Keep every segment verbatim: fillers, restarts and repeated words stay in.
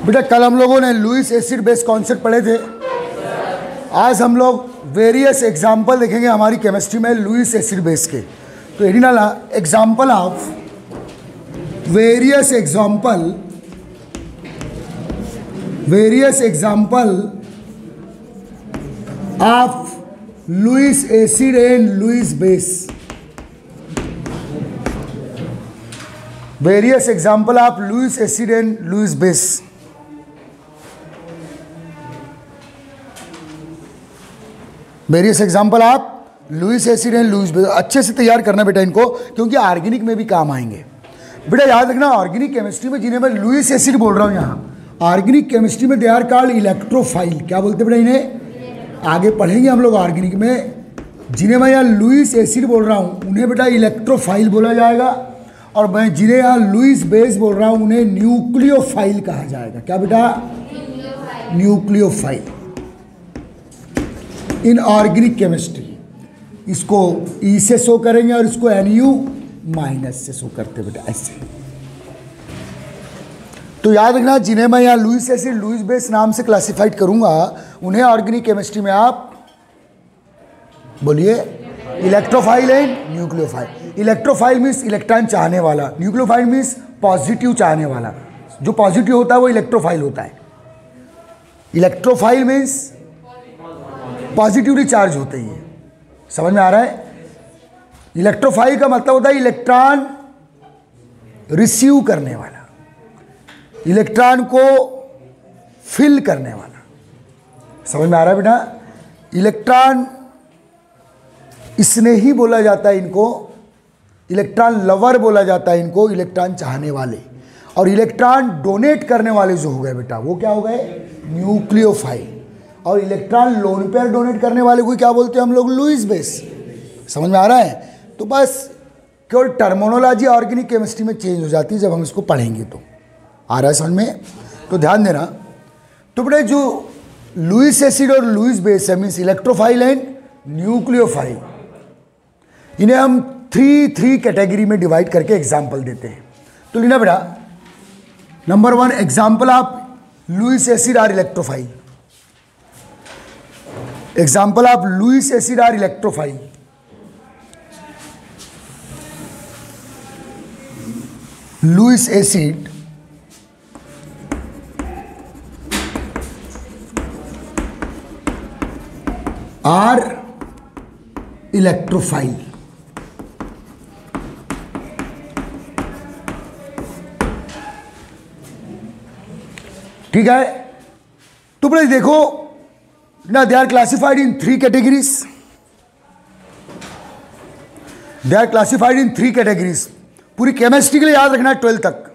बेटा कल हम लोगों ने लुईस एसिड बेस कॉन्सेप्ट पढ़े थे। आज हम लोग वेरियस एग्जाम्पल देखेंगे हमारी केमिस्ट्री में लुईस एसिड बेस के। तो एडिनाला example of various example various example of Lewis acid and Lewis base. Various example of Lewis acid and Lewis base. Various example of Lewis acid and Lewis base. अच्छे से तैयार करना बेटा इनको, क्योंकि ऑर्गेनिक में भी काम आएंगे। बेटा याद रखना ऑर्गेनिक केमिस्ट्री में जिन्हें मैं लुईस एसिड बोल रहा हूँ, यहाँ ऑर्गेनिक केमिस्ट्री में दे आर कॉल्ड इलेक्ट्रोफाइल। क्या बोलते बेटा इन्हें? आगे पढ़ेंगे हम लोग ऑर्गेनिक में। जिन्हें मैं यहाँ लुईस एसिड बोल रहा हूँ उन्हें बेटा इलेक्ट्रोफाइल बोला जाएगा, और मैं जिन्हें यहाँ लुईस बेस बोल रहा हूँ उन्हें न्यूक्लियोफाइल कहा जाएगा। क्या बेटा? Nucleophile in organic chemistry. इसको ई से शो करेंगे और इसको एन यू माइनस से शो करते बेटा ऐसे। तो याद रखना जिन्हें मैं यहाँ लुईस एसिड लुईस बेस नाम से क्लासिफाइड करूंगा उन्हें ऑर्गेनिक केमिस्ट्री में आप बोलिए electrophile and nucleophile. Electrophile means electron चाहने वाला, न्यूक्लियोफाइल मीन्स पॉजिटिव चाहने वाला। जो पॉजिटिव होता है वो इलेक्ट्रोफाइल होता है। इलेक्ट्रोफाइल मीन्स पॉजिटिवली चार्ज होते ही। समझ में आ रहा है? इलेक्ट्रोफाइल का मतलब होता है इलेक्ट्रॉन रिसीव करने वाला, इलेक्ट्रॉन को फिल करने वाला। समझ में आ रहा है बेटा? इलेक्ट्रॉन इसने ही बोला जाता है इनको, इलेक्ट्रॉन लवर बोला जाता है इनको, इलेक्ट्रॉन चाहने वाले। और इलेक्ट्रॉन डोनेट करने वाले जो हो गए बेटा वो क्या हो गए? न्यूक्लियोफाइल। और इलेक्ट्रॉन लोन पेयर डोनेट करने वाले को क्या बोलते हैं हम लोग? Lewis base. समझ में आ रहा है? तो बस केवल टर्मिनोलॉजी ऑर्गेनिक केमिस्ट्री में चेंज हो जाती है जब हम इसको पढ़ेंगे। तो आ रहा है समझ में? तो ध्यान देना। तो बेटा जो लुईस एसिड और लुईस बेस है मीन्स इलेक्ट्रोफाइल एंड न्यूक्लियोफाइल, इन्हें हम थ्री थ्री कैटेगरी में डिवाइड करके एग्जाम्पल देते हैं। तो लेना बेटा number one example of Lewis acid are electrophile. Example of Lewis acid are electrophile. Lewis acid are electrophile. ठीक है? तो प्लीज देखो ना, they are classified in three categories. They are classified in three categories. पूरी chemistry के लिए याद रखना है ट्वेल्थ तक।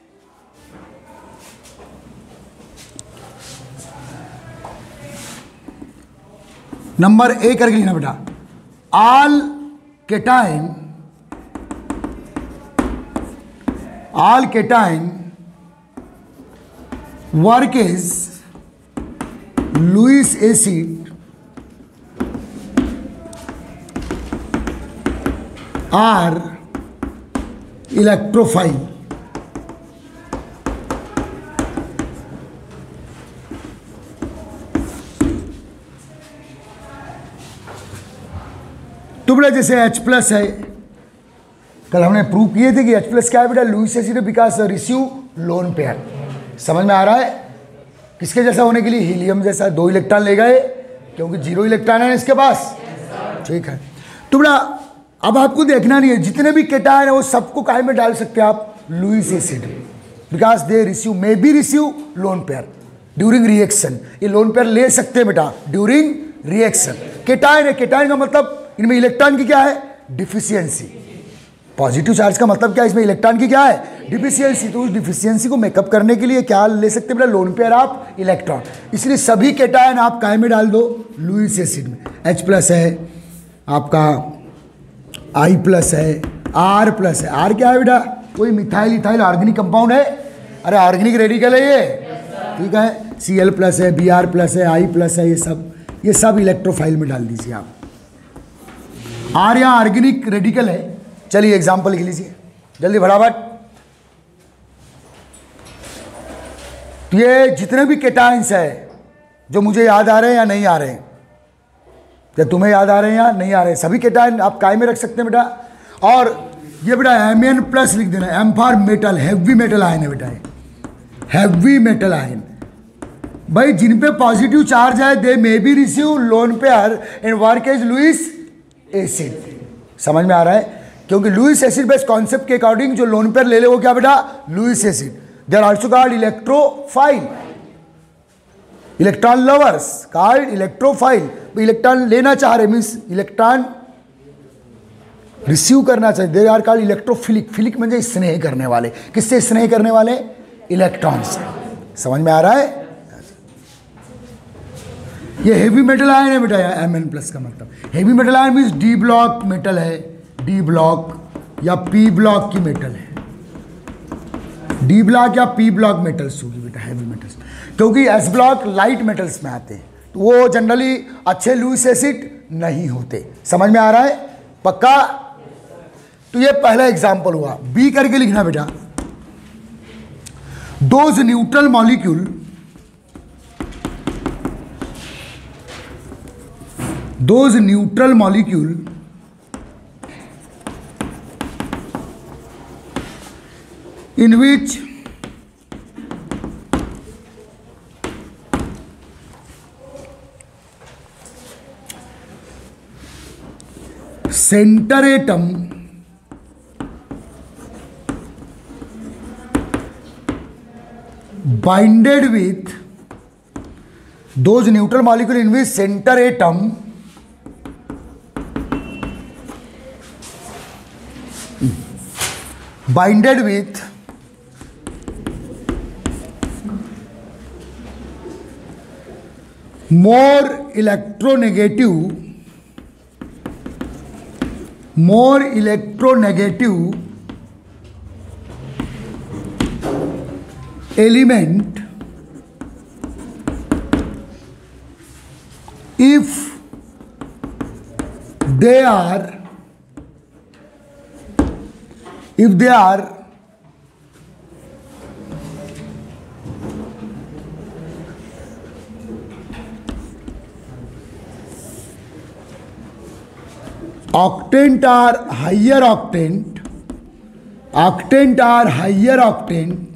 नंबर ए करके लिखना बेटा, all cation all cation work is Lewis acid are electrophile. तो बेटा जैसे H प्लस है, कल हमने प्रूव किए थे कि H प्लस क्या है बेटा? Lewis acid because receive lone pair. समझ में आ रहा है? किसके जैसा होने के लिए? हीलियम जैसा। दो इलेक्ट्रॉन ले गए क्योंकि जीरो इलेक्ट्रॉन है इसके पास। ठीक है? तो बेटा अब आपको देखना नहीं है, जितने भी केटायन है वो सबको काहे में डाल सकते हैं आप? Lewis acid, because they receive may be receive lone pair during reaction. ये लोन पेयर ले सकते हैं बेटा ड्यूरिंग रिएक्शन। केटायन है, केटायन का मतलब इनमें इलेक्ट्रॉन की क्या है? डिफिशियंसी। पॉजिटिव चार्ज का मतलब क्या है? इसमें इलेक्ट्रॉन की क्या है? डिफिशियंसी। तो उस डिफिशियंसी को मेकअप करने के लिए क्या ले सकते हैं बेटा? लोन पेयर आप इलेक्ट्रॉन। इसलिए सभी केटायन आप काहे में डाल दो? लुईस एसिड में। H प्लस है आपका, I प्लस है, R प्लस है। R क्या है बेटा? कोई मिथाइल इथाइल ऑर्गेनिक कंपाउंड है। अरे ऑर्गेनिक रेडिकल है ये। ठीक है? Cl प्लस है, Br प्लस है, I प्लस है। ये सब ये सब इलेक्ट्रोफाइल में डाल दीजिए आप। आर यहाँ ऑर्गेनिक रेडिकल है। चलिए एग्जाम्पल लिख लीजिए जल्दी फटाफट। तो ये जितने भी केटाइंस है जो मुझे याद आ रहे हैं या नहीं आ रहे हैं, या तुम्हें याद आ रहे हैं या नहीं आ रहे हैं, सभी केटाइन आप काय में रख सकते हैं बेटा। और ये बेटा एम एन प्लस लिख देना, M for metal, heavy metal ion है बेटा, हैवी मेटल आयन। भाई जिन पे पॉजिटिव चार्ज है they may be receive lone pair and work as Lewis acid. समझ में आ रहा है? क्योंकि लुईस एसिड बेस्ड कॉन्सेप्ट के अकॉर्डिंग जो लोन पेयर ले ले वो क्या बेटा, Lewis acid. They are also called electrophile, electron lovers called electrophile. Electron लेना चाह रहे मीन्स इलेक्ट्रॉन रिसीव करना चाहिए, they are called electrophilic. Philic म्हणजे स्नेह करने वाले, किससे स्नेह करने वाले, इलेक्ट्रॉन से। समझ में आ रहा है? ये हेवी मेटल आयन है बेटा, एम एन प्लस का मतलब heavy metal ion means D block metal है, डी ब्लॉक या पी ब्लॉक की मेटल है, डी ब्लॉक या पी ब्लॉक मेटल्स होगी बेटा, हैवी मेटल्स। क्योंकि एस ब्लॉक लाइट मेटल्स में आते हैं तो वो जनरली अच्छे लुईस एसिड नहीं होते। समझ में आ रहा है? पक्का? तो ये पहला एग्जांपल हुआ। बी करके लिखना बेटा, those neutral molecule, those neutral molecule in which center atom binded with those neutral molecule in which center atom binded with more electronegative, more electronegative element if they are if they are octant or higher octant, octant or higher octant,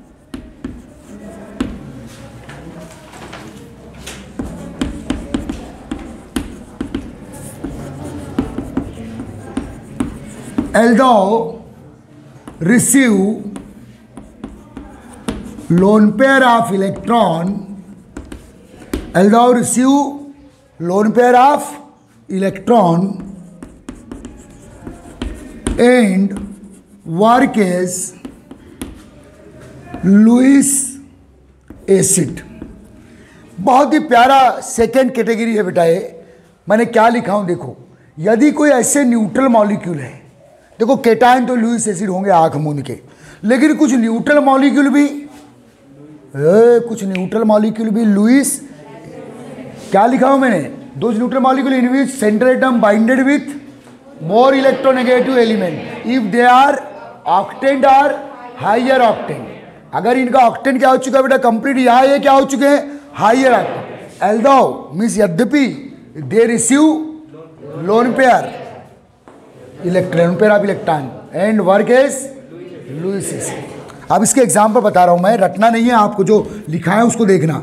although receive lone pair of electron, although receive lone pair of electron and work as Lewis acid. बहुत ही प्यारा second category है बेटा ये। मैंने क्या लिखा हूं देखो, यदि कोई ऐसे न्यूट्रल मॉलिक्यूल है, देखो केटाइन तो लुईस एसिड होंगे आंख मूंद के, लेकिन कुछ न्यूट्रल मॉलिक्यूल भी ए, कुछ न्यूट्रल मॉलिक्यूल भी लुईस, क्या लिखा हूं मैंने, दो neutral molecule in which central atom binded with more electronegative element if they are octant or higher octant। अगर इनका ऑक्टेंट क्या हो चुका है बेटा कंप्लीट, यहाँ ये क्या हो चुके हैं हाइयर ऑक्टेंट। एल्दो मीन्स यद्यपि they receive lone pair electron pair of electron and work as Lewis acid. अब इसके एग्जाम्पल बता रहा हूं मैं, रटना नहीं है आपको, जो लिखा है उसको देखना,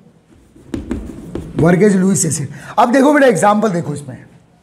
वर्क एज लुईस एसिड। अब देखो बेटा एग्जाम्पल देखो इसमें,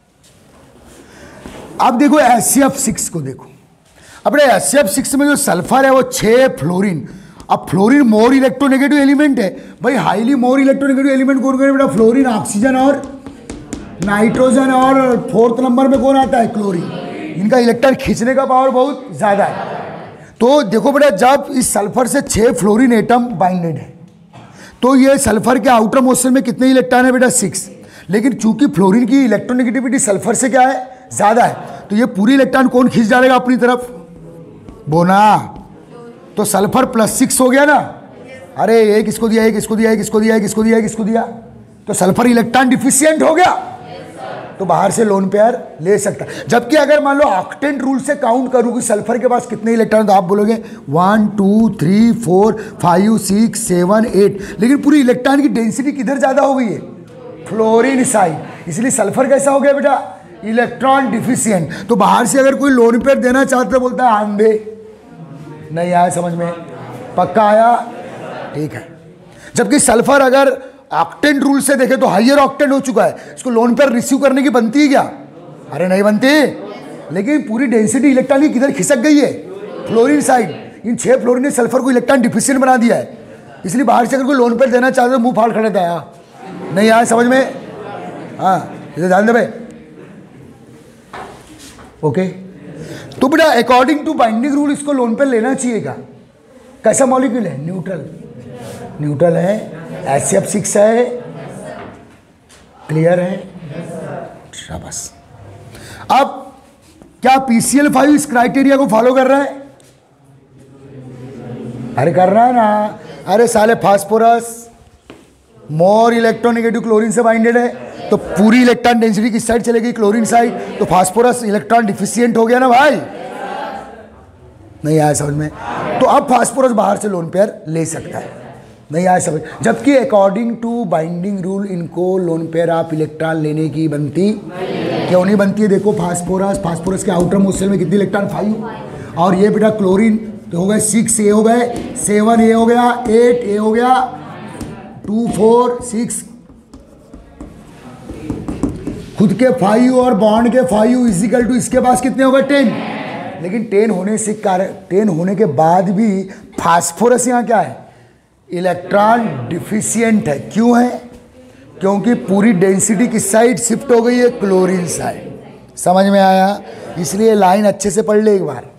अब देखो एच सी एफ सिक्स को देखो। अब एच सी एफ सिक्स में जो सल्फर है वो छह फ्लोरीन। अब फ्लोरीन मोर इलेक्ट्रोनेगेटिव एलिमेंट है भाई, हाईली मोर इलेक्ट्रोनेगेटिव एलिमेंट कौन कौन है बेटा, फ्लोरीन, ऑक्सीजन और नाइट्रोजन, और फोर्थ नंबर में कौन आता है, क्लोरीन। इनका इलेक्ट्रॉन खींचने का पावर बहुत ज़्यादा है। तो देखो बेटा जब इस सल्फर से छः फ्लोरीन एटम बाइंडेड है तो ये सल्फर के आउटर मोशन में कितने इलेक्ट्रॉन है बेटा, सिक्स। लेकिन चूंकि फ्लोरीन की इलेक्ट्रोनेगेटिविटी सल्फर से क्या है, ज़्यादा है, तो ये पूरी इलेक्ट्रॉन कौन खींच डालेगा अपनी तरफ, बोना। तो सल्फर प्लस सिक्स हो गया ना। अरे एक इसको दिया, एक इसको दिया, एक इसको दिया, एक इसको दिया, एक इसको दिया, तो सल्फर इलेक्ट्रॉन डिफिशियंट हो गया। तो बाहर से लोन पेयर ले सकता है। जबकि अगर मान लो ऑक्टेंट रूल से काउंट करूँ कि सल्फर के पास कितने इलेक्ट्रॉन, तो आप बोलोगे one two three four five six seven eight, लेकिन पूरी इलेक्ट्रॉन की डेंसिटी किधर ज़्यादा हो गई है, फ्लोरीन साइड, इसलिए सल्फर कैसा हो गया बेटा, इलेक्ट्रॉन डिफिशियंट। तो बाहर से अगर कोई लोन पेयर देना चाहता है बोलता है आंधे। नहीं आया समझ में, पक्का आया, ठीक है। जबकि सल्फर अगर ऑक्टेंट रूल से देखे तो हाइयर ऑक्टेंट हो चुका है, इसको लोन पेयर रिसीव करने की बनती है क्या, अरे नहीं बनती, लेकिन पूरी डेंसिटी इलेक्ट्रॉन की किधर खिसक गई है, फ्लोरीन साइड। इन छह फ्लोरीन ने सल्फर को इलेक्ट्रॉन डिफिशियंट बना दिया है, इसलिए बाहर से अगर कोई लोन पेयर देना चाहते तो मुंह फाड़ खड़े था। नहीं आया समझ में, हाँ इसे ध्यान दे भाई, ओके। तो बेटा अकॉर्डिंग टू बाइंडिंग रूल इसको लोन पेयर लेना चाहिए क्या, कैसा मॉलिक्यूल है, न्यूट्रल, न्यूट्रल है, एच सी एफ सिक्स है, क्लियर है, शाबाश। अब क्या पी सी एल फाइव इस क्राइटेरिया को फॉलो कर रहा है, अरे कर रहा है ना, अरे साले फास्फोरस मोर इलेक्ट्रोनेगेटिव क्लोरीन से बाइंडेड है, तो पूरी इलेक्ट्रॉन डेंसिटी किस साइड चलेगी, क्लोरीन साइड, तो फास्फोरस इलेक्ट्रॉन डिफिशियंट हो गया ना भाई, नहीं आया समझ में। तो अब फास्फोरस बाहर से लोन पेयर ले सकता है, नहीं आया समझ। जबकि अकॉर्डिंग टू बाइंडिंग रूल इनको लोन पेयर आप इलेक्ट्रॉन लेने की बनती, क्यों नहीं बनती है, देखो फास्फोरस, फास्फोरस के आउटर मोस्ट शेल में कितनी इलेक्ट्रॉन, फाइव, और ये बेटा क्लोरीन तो हो गए सिक्स, ए हो गए, सेवन ए हो गया, एट ए हो गया, टू फोर सिक्स, खुद के फाइव और बॉन्ड के फाइव इजिकल टू इसके पास कितने हो गए, टेन। लेकिन टेन होने से कारण, टेन होने के बाद भी फास्फोरस यहाँ क्या है, इलेक्ट्रॉन डिफिशियंट है। क्यों है, क्योंकि पूरी डेंसिटी किस साइड शिफ्ट हो गई है, क्लोरीन साइड। समझ में आया, इसलिए लाइन अच्छे से पढ़ ले एक बार।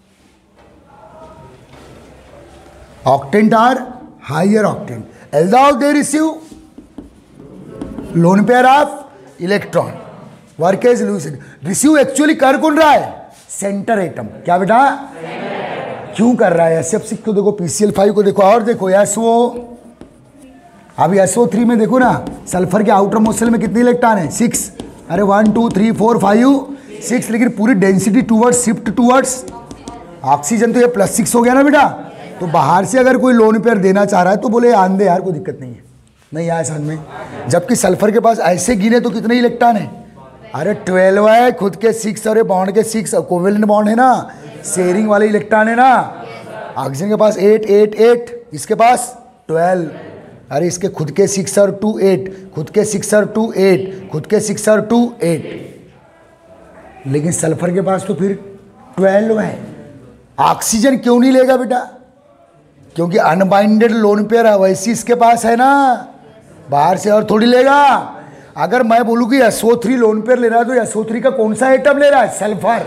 Octet or higher octet, although they receive lone pair of electron, work as lucid, receive actually कर कौन रहा है, सेंटर एटम, क्या बेटा, क्यों कर रहा है, एस एफ सिक्स को देखो, पी सी एल फाइव को देखो, और देखो एस ओ, अभी एस ओ थ्री में देखो ना, सल्फर के आउटर मोस्ट शेल में कितनी इलेक्ट्रॉन है, सिक्स, अरे one two three four five six, लेकिन पूरी density towards shift towards oxygen, तो ये प्लस सिक्स हो गया ना बेटा। तो बाहर से अगर कोई लोन पेयर देना चाह रहा है तो बोले आंधे यार, कोई दिक्कत नहीं है, नहीं आया समझ में। जबकि सल्फर के पास ऐसे गिने तो कितने इलेक्ट्रॉन है, अरे ट्वेल्व है, खुद के सिक्स और बॉन्ड के सिक्स, कोवेलेंट बॉन्ड है ना, शेयरिंग वाले इलेक्ट्रॉन है ना। ऑक्सीजन के पास एट एट एट, इसके पास ट्वेल्व, अरे इसके खुद के सिक्स और टू एट, खुद के सिक्स और टू एट, खुद के सिक्स और टू एट, लेकिन सल्फर के पास तो फिर ट्वेल्व है। ऑक्सीजन क्यों नहीं लेगा बेटा, क्योंकि अनबाइंडेड लोन पेयर है, वैसी इसके पास है ना, बाहर से और थोड़ी लेगा। अगर मैं बोलूँ कि S O three lone pair ले रहा है तो एस ओ थ्री का कौन सा एटम ले रहा है, सल्फर,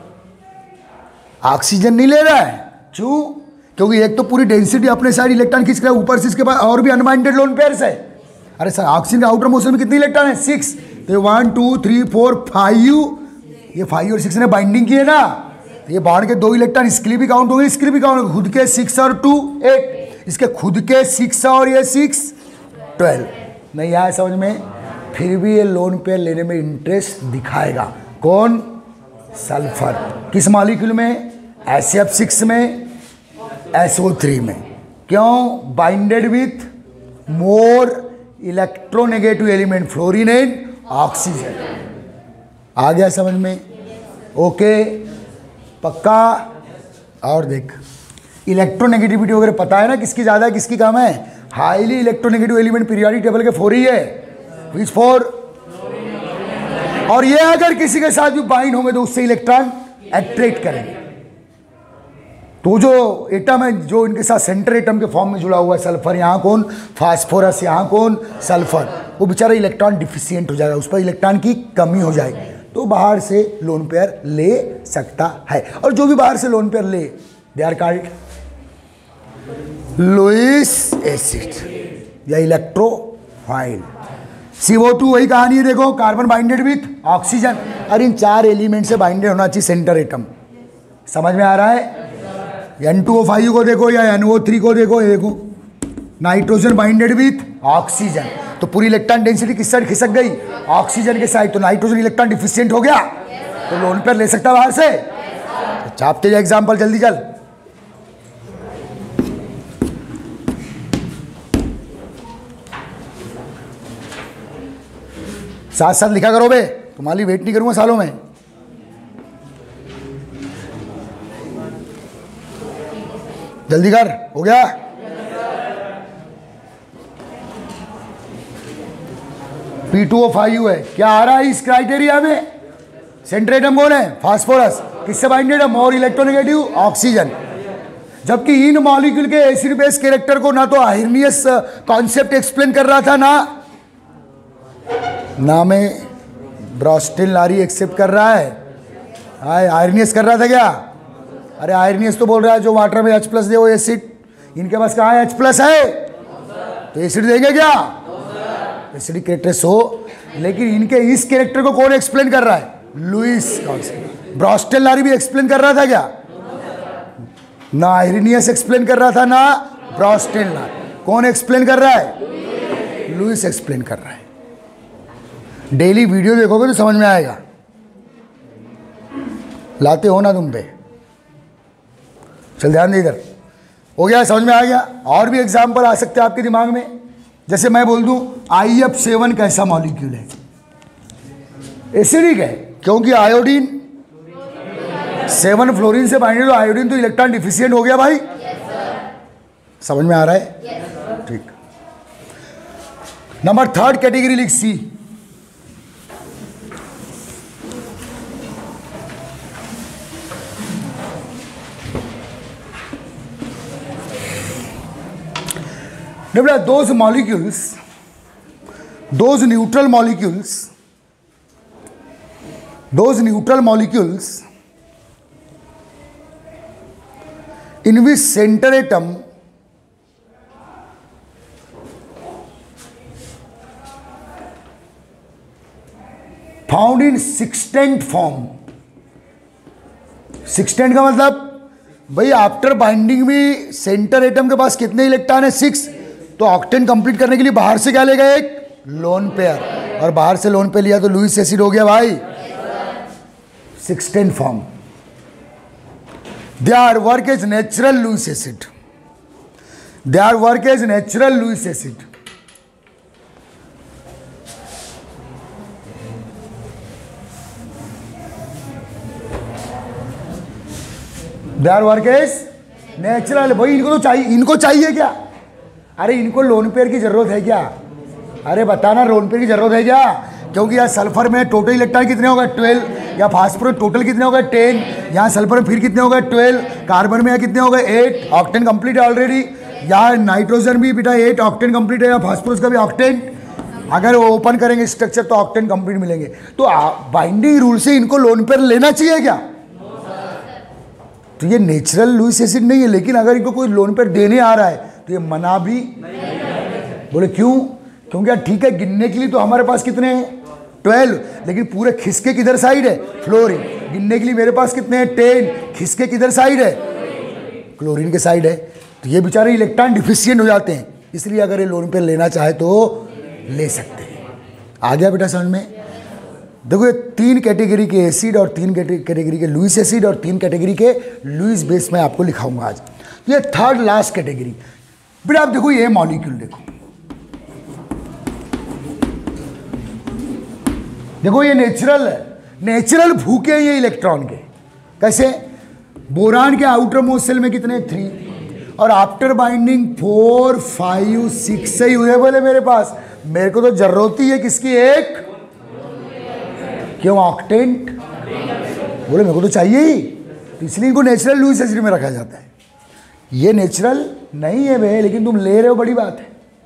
ऑक्सीजन नहीं ले रहा है। क्यों, क्योंकि एक तो पूरी डेंसिटी अपने साइड इलेक्ट्रॉन खींच रहा है, ऊपर से इसके पास और भी अनबाइंडेड लोन पेयर्स है। अरे सर ऑक्सीजन के आउटर मोस्ट शेल में कितनी इलेक्ट्रॉन है, सिक्स, तो one two three four five, ये फाइव और सिक्स ने बाइंडिंग की है ना, ये बॉन्ड के दो इलेक्ट्रॉन इसके लिए भी काउंट हो गए, इसके लिए भी काउंट हो गए, खुद के सिक्स और टू एट, इसके खुद के सिक्स और ये सिक्स ट्वेल्व, नहीं आया समझ में। फिर भी ये लोन पेयर लेने में इंटरेस्ट दिखाएगा, कौन, सल्फर, किस मॉलिक्यूल में, एस एफ सिक्स में, एस ओ थ्री में, क्यों, binded with more electronegative element, fluorine and oxygen. आ गया समझ में, ओके, पक्का। और देख इलेक्ट्रोनेगेटिविटी वगैरह पता है ना, किसकी ज़्यादा है किसकी कम है, highly electronegative element periodic table के फोर ही है, विच फोर, और ये अगर किसी के साथ भी बाइंड होंगे तो उससे इलेक्ट्रॉन अट्रैक्ट करेंगे। तो जो एटम है जो इनके साथ सेंटर एटम के फॉर्म में जुड़ा हुआ है, सल्फर, यहाँ कौन, फास्फोरस, यहाँ कौन, सल्फर, वो बेचारा इलेक्ट्रॉन डिफिशियंट हो जाएगा, उस पर इलेक्ट्रॉन की कमी हो जाएगी, तो बाहर से लोन पेयर ले सकता है। और जो भी बाहर से लोन पेयर ले, they are called Lewis acid या इलेक्ट्रोफाइल। सी ओ टू वही कहानी है, देखो, कार्बन बाइंडेड विथ ऑक्सीजन, और इन चार एलिमेंट से बाइंडेड होना चाहिए सेंटर एटम, समझ में आ रहा है। एन टू ओ फाइव को देखो या एन ओ थ्री को देखो, ये देखो नाइट्रोजन बाइंडेड विथ ऑक्सीजन, तो पूरी इलेक्ट्रॉन डेंसिटी किस साइड खिसक गई? ऑक्सीजन के साइड। तो नाइट्रोजन इलेक्ट्रॉन डिफिशिएंट हो गया, तो लोन पेयर ले सकता बाहर से। तो छापते जा एग्जाम्पल, जल्दी चल। साथ साथ लिखा करो बे, तुम्हारी वेट नहीं करूंगा सालों में। जल्दी कर, हो गया? पी टू ओ फाइव है, क्या आ रहा है इस क्राइटेरिया में? सेंटर एटम कौन है? फास्फोरस। किससे बाइंडेड है? More electronegative, oxygen. जबकि इन मॉलिक्यूल के एसिड बेस कैरेक्टर को ना तो आयरनियस कॉन्सेप्ट एक्सप्लेन कर रहा था, ना ना में ब्रॉस्टेन लारी एक्सेप्ट कर रहा है। आयरनियस कर रहा था क्या? अरे आयरनियस तो बोल रहा है जो वाटर में H प्लस दे वो एसिड। इनके पास कहाँ है? H प्लस है, तो एसिड देंगे क्या? एसिडिक कैरेक्टर्स हो। लेकिन इनके इस कैरेक्टर को कौन एक्सप्लेन कर रहा है? Louis concept. ब्रॉस्टेन लारी भी एक्सप्लेन कर रहा था क्या? ना आयरनियस एक्सप्लेन कर रहा था, ना ब्रॉस्टेन लारी। कौन एक्सप्लेन कर रहा है? लुइस एक्सप्लेन कर रहा है। डेली वीडियो देखोगे तो समझ में आएगा। लाते हो ना तुम पे। चल ध्यान दे इधर। हो गया, समझ में आ गया? और भी एग्जाम्पल आ सकते हैं आपके दिमाग में। जैसे मैं बोल दूं आई एफ सेवन कैसा मॉलिक्यूल है? एसिडिक है, क्योंकि आयोडीन सेवन फ्लोरीन से बाइंडेड, तो आयोडीन तो इलेक्ट्रॉन डिफिशिएंट हो गया भाई। yes, समझ में आ रहा है? yes, ठीक। नंबर थर्ड कैटेगरी लिख, सी। those molecules, those neutral molecules, those neutral molecules in which center atom found in sextant form। sextant का मतलब भाई आफ्टर बाइंडिंग में सेंटर एटम के पास कितने इलेक्ट्रॉन है? सिक्स। तो ऑक्टेन कंप्लीट करने के लिए बाहर से क्या लेगा? एक लोन पेयर। और बाहर से लोन पेयर लिया तो लुइस एसिड हो गया भाई, sextet form. They are work as natural Lewis acid. They are work as natural Lewis acid. They are work as natural. भाई इनको तो चाहिए, इनको चाहिए क्या? अरे इनको लोन पेयर की जरूरत है क्या? अरे बताना, लोन पेयर की जरूरत है क्या? क्योंकि यार सल्फर में टोटल इलेक्ट्रॉन कितने हो गए? ट्वेल्व। या फास्फोरस टोटल कितने हो गए? टेन। यहाँ सल्फर में फिर कितने हो गए? ट्वेल्व। कार्बन में कितने हो गए? एट। ऑक्टेन कंप्लीट है ऑलरेडी। यहाँ नाइट्रोजन भी बेटा एट ऑक्टेन कंप्लीट है, या फास्फोरस का भी ऑक्टेन। अगर वो ओपन करेंगे स्ट्रक्चर तो ऑक्टेन कंप्लीट मिलेंगे। तो बाइंडिंग रूल से इनको लोन पेयर लेना चाहिए क्या? तो ये नेचुरल लुइस एसिड नहीं है, लेकिन अगर इनको कोई लोन पेयर देने आ रहा है तो ये मना भी बोले क्यों? क्योंकि यार ठीक है, गिनने के लिए तो हमारे पास कितने हैं? ट्वेल्व। लेकिन पूरे खिसके किधर साइड है? फ्लोरीन। गिनने के लिए मेरे पास कितने हैं? टेन। खिसके किधर साइड है? क्लोरीन के साइड है। तो ये बेचारे इलेक्ट्रॉन डिफिशिएंट हो जाते हैं, इसलिए अगर ये लोन पेयर लेना चाहे तो ले सकते हैं। आ गया बेटा समझ में? देखो ये तीन कैटेगरी के एसिड और तीन कैटेगरी के लुइस एसिड और तीन कैटेगरी के लुइस बेस में आपको लिखाऊंगा आज। ये थर्ड लास्ट कैटेगरी। बेटा आप देखो ये मॉलिक्यूल देखो, देखो ये नेचुरल है, नेचुरल भूखे ये इलेक्ट्रॉन के। कैसे? बोरान के आउटर मोस्ट सेल में कितने? थ्री। और after binding four five six से ही हुए बोले मेरे पास। मेरे को तो जरूरत ही है किसकी? एक। क्यों? ऑक्टेंट। बोले मेरे को तो चाहिए ही, तो इसलिए इनको नेचुरल लुइस एसिड में रखा जाता है। ये नेचुरल नहीं है भाई, लेकिन तुम ले रहे हो, बड़ी बात है।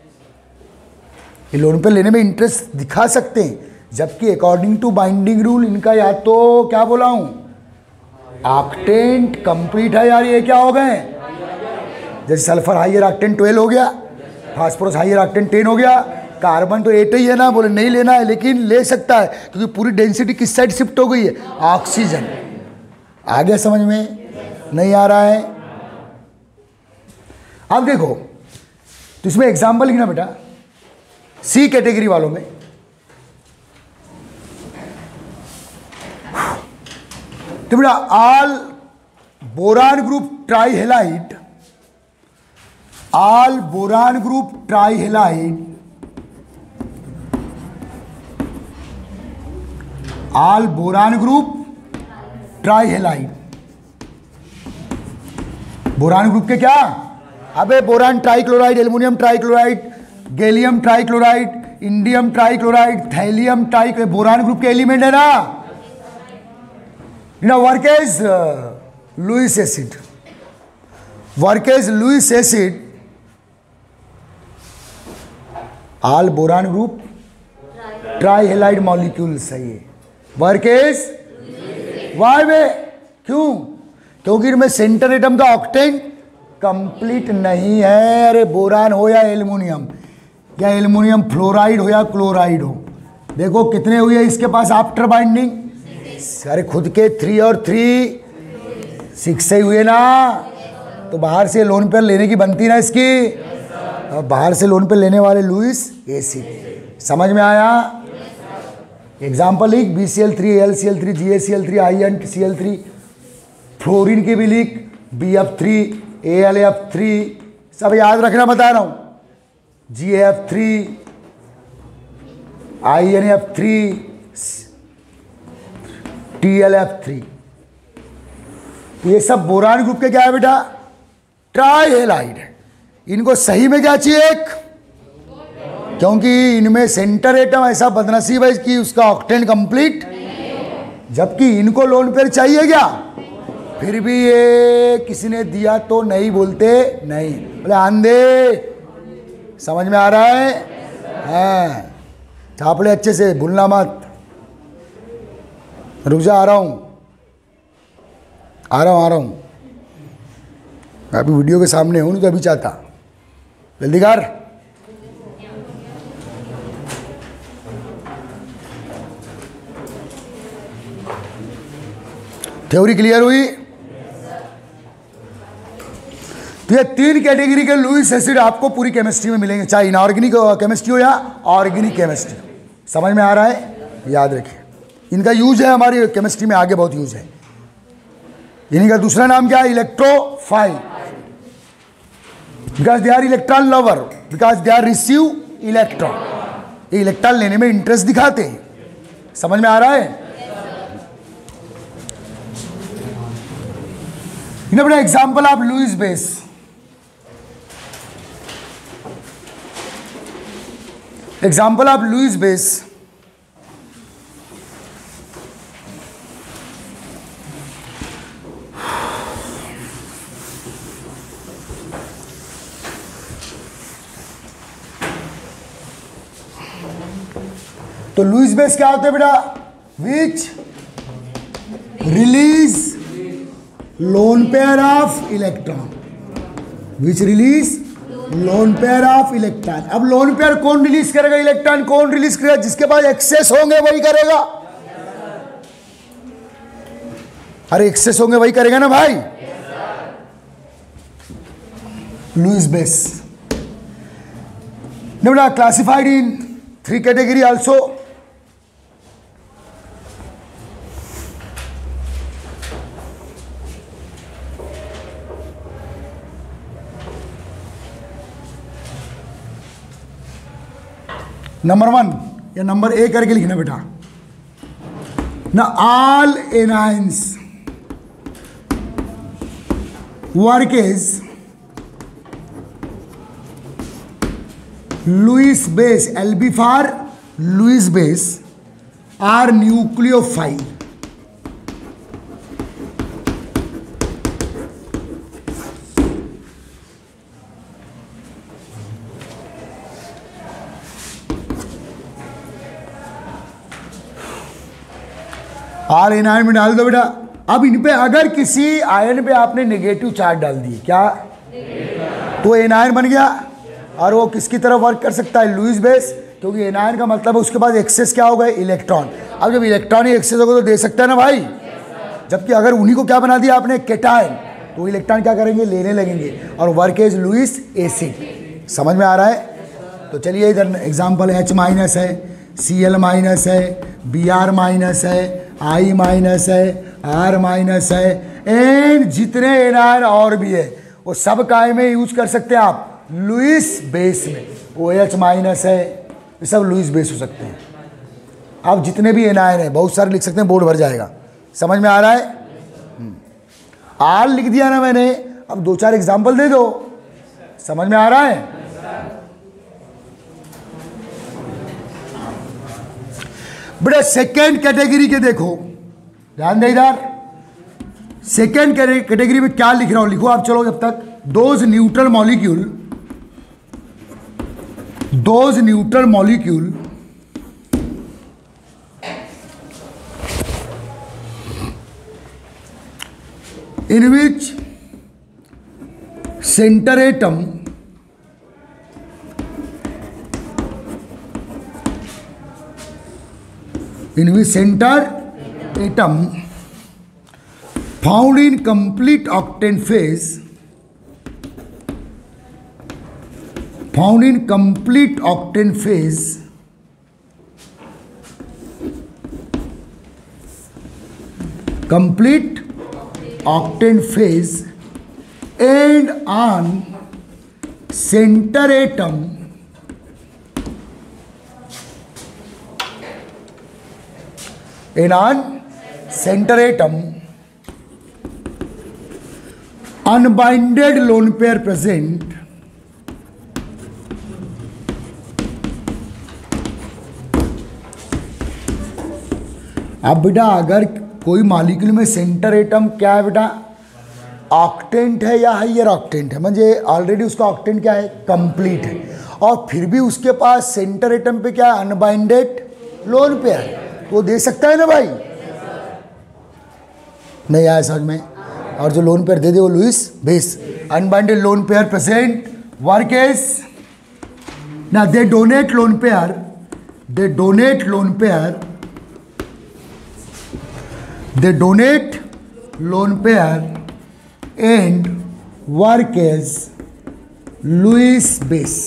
ये लोन पे लेने में इंटरेस्ट दिखा सकते हैं, जबकि अकॉर्डिंग टू बाइंडिंग रूल इनका या तो क्या बोला हूं, ऑक्टेंट कंप्लीट है यार। ये क्या हो गए? जैसे सल्फर हाइयर ऑक्टेंट ट्वेल्व हो गया, फास्फोरस हाइयर ऑक्टेंट टेन हो गया, कार्बन तो एट ही है ना। बोले नहीं लेना है, लेकिन ले सकता है क्योंकि पूरी डेंसिटी किस साइड शिफ्ट हो गई है? ऑक्सीजन। आ गया समझ में? नहीं आ रहा है? अब देखो तो इसमें एग्जाम्पल लिखना बेटा। सी कैटेगरी वालों में तो बेटा all boron group trihalide, all boron group trihalide, all boron group trihalide, boron group के क्या, अबे boron trichloride, aluminium trichloride, gallium trichloride, indium trichloride, thallium trichloride, boron group के एलिमेंट है ना। Now work as uh, Lewis acid. Work as Lewis acid. All boron group trihalide molecules है ये. Work as why वे क्यों? क्योंकि इनमें center atom का octet complete नहीं है। अरे बोरान हो या एल्युमिनियम या एल्युमिनियम फ्लोराइड हो या क्लोराइड हो, देखो कितने हुए इसके पास आफ्टर बाइंडिंग, अरे खुद के थ्री और थ्री सिक्स से हुए ना। तो बाहर से लोन पर लेने की बनती ना इसकी, अब बाहर से लोन पर लेने वाले लुईस एसिड। समझ में आया? एग्जाम्पल लिख, B C L three, L C L three, G A C L three, I N C L three, fluorine के भी लिख, B F three, A L F three, सब याद रखना बता रहा हूँ, G F three, I N F three, T L F three, ये सब बोरान ग्रुप के क्या है बेटा? ट्राइहेलाइड है। इनको सही में क्या चाहिए? एक, क्योंकि इनमें सेंटर एटम ऐसा बदनसीब है कि उसका ऑक्टेन कंप्लीट, जबकि इनको लोन पेयर चाहिए क्या? फिर भी ये किसी ने दिया तो नहीं बोलते नहीं, बोले आंधे। समझ में आ रहा है? हाँ, छापड़े अच्छे से, भूलना मत। रुक जा, आ रहा हूँ आ रहा हूँ आ रहा हूँ मैं अभी वीडियो के सामने हूँ, नहीं तो अभी चाहता। जल्दी कर। थ्योरी क्लियर हुई? तो ये तीन कैटेगरी के लुईस एसिड आपको पूरी केमिस्ट्री में मिलेंगे, चाहे इनऑर्गेनिक केमिस्ट्री हो या ऑर्गेनिक केमिस्ट्री। समझ में आ रहा है? याद रखिए, इनका यूज है हमारी केमिस्ट्री में आगे, बहुत यूज है। इन्हीं का दूसरा नाम क्या है? Electrophile, because they are electron lover, because they are receive electron. ये इलेक्ट्रॉन लेने में इंटरेस्ट दिखाते हैं। समझ में आ रहा है? अपना example of Lewis base, example of Lewis base, तो लुईस बेस क्या होते हैं बेटा? Which release lone pair of electron, which release lone pair of electron. अब लोन पेयर कौन रिलीज करेगा? इलेक्ट्रॉन। कौन रिलीज करेगा? जिसके पास एक्सेस होंगे वही करेगा। अरे एक्सेस होंगे वही करेगा ना भाई। लुईस बेस बेटा classified in three category also. Number one या नंबर ए करके लिखना बेटा ना, all anions work as Lewis base, L B for Lewis base, are nucleophile. Are anion में डाल दो बेटा। अब इन पे अगर किसी आयन पे आपने नेगेटिव चार्ज डाल दिए, क्या तो एनायन बन गया, और वो किसकी तरफ वर्क कर सकता है? लुईस बेस, क्योंकि एनायन का मतलब है उसके पास एक्सेस क्या होगा? इलेक्ट्रॉन। अब जब इलेक्ट्रॉन ही एक्सेस होगा तो दे सकता है ना भाई। जबकि अगर उन्हीं को क्या बना दिया आपने? कैटायन, तो इलेक्ट्रॉन क्या करेंगे? लेने लगेंगे, और वर्क एज लुईस एसिड। समझ में आ रहा है? तो चलिए इधर एग्जाम्पल H माइनस है, सी एल माइनस है, बी आर माइनस है, आई माइनस है, आर माइनस है, एंड जितने एनायन और भी है वो सब काय में यूज कर सकते हैं आप, लुईस बेस में। ओ एच माइनस है, ये सब लुईस बेस हो सकते हैं। आप जितने भी एनायन है बहुत सारे लिख सकते हैं, बोर्ड भर जाएगा। समझ में आ रहा है? आर लिख दिया ना मैंने, अब दो चार एग्जाम्पल दे दो। समझ में आ रहा है? बड़े सेकेंड कैटेगरी के देखो, ध्यान दे इधर। सेकेंड कैटेगरी में क्या लिख रहा हूं, लिखो आप। चलो जब तक those neutral molecule, those neutral molecule in which center atom in which center atom found in complete octane phase, found in complete octane phase complete octane phase and on center atom and on center atom unbinded lone pair present, अब बेटा अगर कोई molecule में center atom क्या है बेटा, octant है या हाइयर ऑक्टेंट है, म्हणजे ऑलरेडी उसका ऑक्टेंट क्या है, कंप्लीट है, और फिर भी उसके पास सेंटर एटम पे क्या है, अनबाइंडेड लोन पेयर, तो वो दे सकता है ना भाई? नहीं आया समझ में? और जो लोन पेयर दे दे वो Lewis base. Unbinded lone pair present, work is ना, they donate lone pair, they donate lone pair they donate lone pair and work as Lewis base.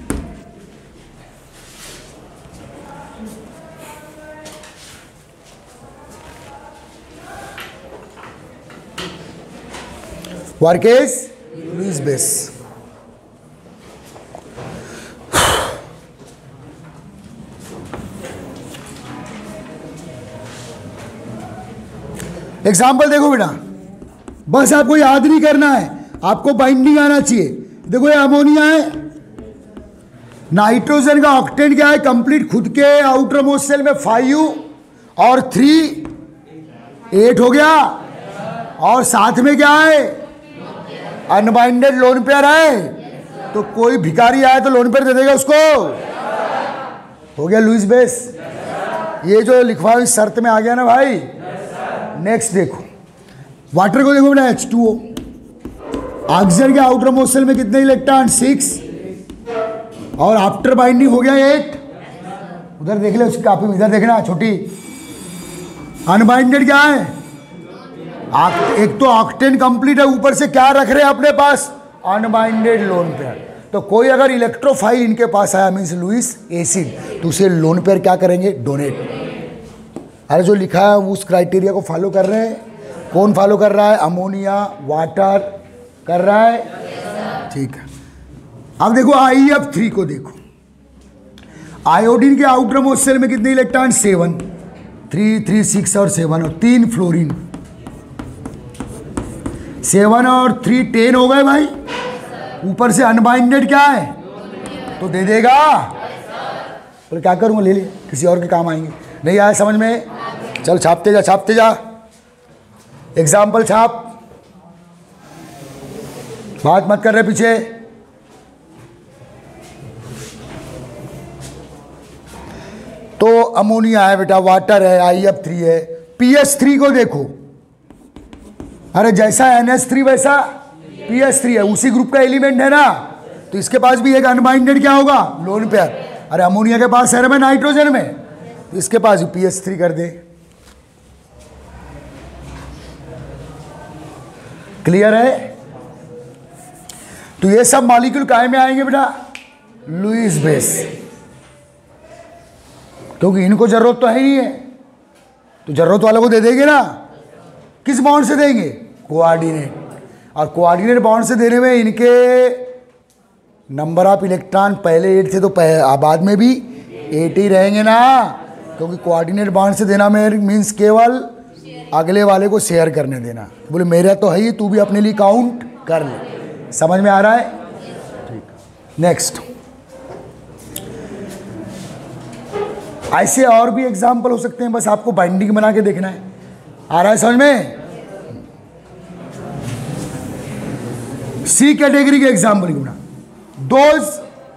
Work as Lewis base. Example देखो बेटा, बस आपको याद नहीं करना है, आपको बाइंडिंग आना चाहिए। देखो ये अमोनिया है, नाइट्रोजन का ऑक्टेन क्या है, कंप्लीट, खुद के आउटर मोस्ट सेल में फाइव और थ्री एट हो गया, और साथ में क्या है, अनबाइंडेड लोन पेयर है। तो कोई भिखारी आए तो लोन पेयर दे देगा उसको, हो गया लुईस बेस। ये जो लिखवा इस शर्त में आ गया ना भाई। नेक्स्ट देखो, वाटर को देखो बेटा, एच टू ओ, ऑक्सीजन के आउटर मोस्ट सेल में कितने इलेक्ट्रॉन, सिक्स, और आफ्टर बाइंडिंग हो गया एट। उधर देख ले उसकी कापी में, इधर देखना छोटी। अनबाइंडेड क्या है, एक तो ऑक्टेन कंप्लीट है, ऊपर से क्या रख रहे हैं अपने पास, अनबाइंडेड लोन पेयर। तो कोई अगर इलेक्ट्रोफाइल इनके पास आया, मीन्स लुईस एसिड, तो उसे लोन पेयर क्या करेंगे, डोनेट। अरे जो लिखा है उस क्राइटेरिया को फॉलो कर रहे हैं। कौन फॉलो कर रहा है, अमोनिया, वाटर कर रहा है, ठीक है। अब देखो आई एफ थ्री को देखो, आयोडीन के आउटर मोस्ट सेल में कितने electron, seven, three three six और सेवन, और तीन फ्लोरीन, सेवन और थ्री टेन हो गए भाई। ऊपर से अनबाइंडेड क्या है, तो दे देगा। बोले क्या करूँगा, ले ले, किसी और के काम आएंगे। नहीं आया समझ में, चल छापते जा, छापते जा, एग्जाम्पल छाप, बात मत कर रहे पीछे। तो अमोनिया है बेटा, वाटर है, आई एफ थ्री है, पी एच थ्री को देखो, अरे जैसा एन एच थ्री वैसा पी एच थ्री है, उसी ग्रुप का एलिमेंट है ना, तो इसके पास भी एक अनबाइंडेड क्या होगा, लोन पेयर। अरे अमोनिया के पास है में नाइट्रोजन में, तो इसके पास पी एच थ्री कर दे। क्लियर है? तो ये सब मॉलिक्यूल काहे में आएंगे बेटा, लुईस बेस, क्योंकि इनको जरूरत तो है ही नहीं है, तो जरूरत वाले को दे देंगे ना। किस बॉन्ड से देंगे? कोऑर्डिनेट। और कोऑर्डिनेट बॉन्ड से देने में इनके नंबर ऑफ इलेक्ट्रॉन पहले एट थे तो पह, बाद में भी एट ही रहेंगे ना, क्योंकि कोऑर्डिनेट बॉन्ड से देना में मीन्स केवल अगले वाले को शेयर करने देना। बोले मेरा तो है ही, तू भी अपने लिए काउंट कर ले। समझ में आ रहा है? ठीक। नेक्स्ट, ऐसे और भी एग्जाम्पल हो सकते हैं, बस आपको बाइंडिंग बना के देखना है। आ रहा है समझ में? सी कैटेगरी के एग्जाम्पल क्यों ना, those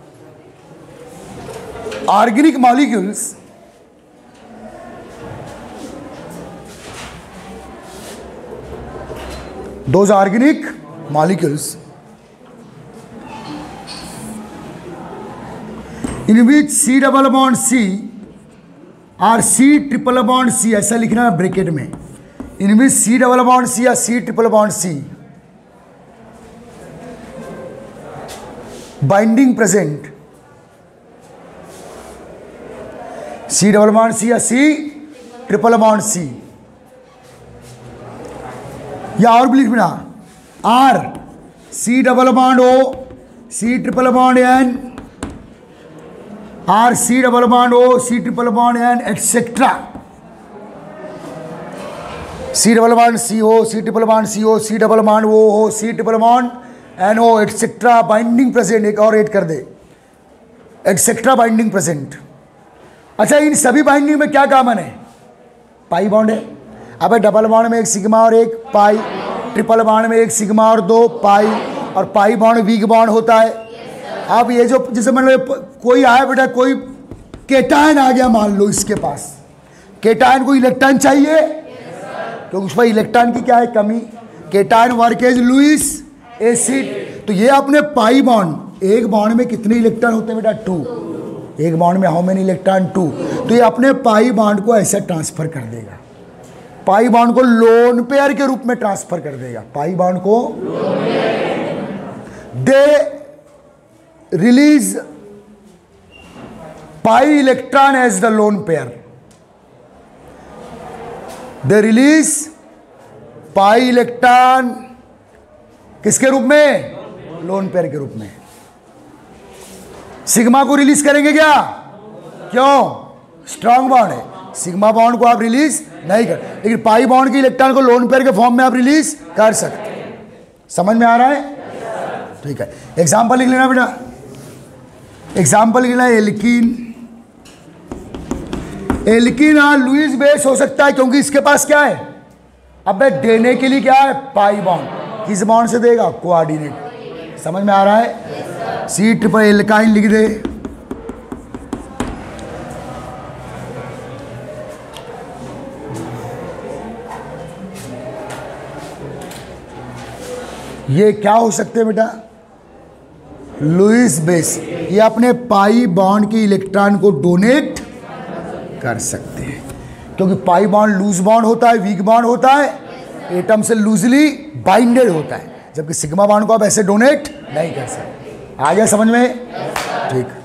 organic molecules those organic molecules in which C double bond C और सी ट्रिपल बॉन्ड सी, ऐसा लिखना है ब्रैकेट में, इन which C double bond C या C triple bond C binding present, C double bond C या C triple bond C, या और भी लिखना R C double bond O C triple bond N, R C double bond O C triple bond N etcetera, C double bond C O C triple bond C O C double bond O हो C triple bond N O etcetera binding present. एक और add कर दे, etcetera binding present. अच्छा, इन सभी binding में क्या common है? Pi bond है। अब डबल बॉन्ड में एक सिग्मा और एक पाई, ट्रिपल बॉन्ड में एक सिग्मा और दो पाई, और पाई बॉन्ड वीक बॉन्ड होता है। अब ये जो जैसे मान लो कोई आया बेटा, कोई केटायन आ गया, मान लो इसके पास केटायन को इलेक्ट्रॉन चाहिए, क्योंकि उस पर इलेक्ट्रॉन की क्या है? कमी। Cation work as Lewis acid, तो ये अपने पाई बॉन्ड, एक बॉन्ड में कितने इलेक्ट्रॉन होते हैं बेटा? टू। एक बॉन्ड में हाउ मेनी इलेक्ट्रॉन? टू। तो ये अपने पाई बॉन्ड को ऐसे ट्रांसफर कर देगा, पाई बॉन्ड को लोन पेयर के रूप में ट्रांसफर कर देगा। पाई बॉन्ड को they release pi electron as the lone pair, they release pi electron किसके रूप में? लोन पेयर के रूप में। सिग्मा को रिलीज करेंगे क्या? क्यों? स्ट्रांग बॉन्ड है, सिग्मा बॉन्ड को आप रिलीज नहीं कर, लेकिन पाई बॉन्ड के इलेक्ट्रॉन को लोन पेयर के फॉर्म में आप रिलीज कर सकते हैं। समझ में आ रहा है? ठीक है, एग्जांपल लिख लेना बेटा। एग्जांपल लिख लेना, एल्कीन। एल्कीन और लुईस बेस हो सकता है, क्योंकि इसके पास क्या है? अब देने के लिए क्या है? Pi bond. किस बॉन्ड से देगा? कोऑर्डिनेट। समझ में आ रहा है? सी ट्रिपल एल्काइन लिख दे। ये क्या हो सकते हैं बेटा? Lewis base. ये अपने पाई बॉन्ड के इलेक्ट्रॉन को डोनेट कर सकते हैं, क्योंकि पाई बॉन्ड लूज बॉन्ड होता है, वीक बॉन्ड होता है, एटम से लूजली बाइंडेड होता है, जबकि सिग्मा बॉन्ड को आप ऐसे डोनेट नहीं कर सकते। आ गया समझ में? ठीक।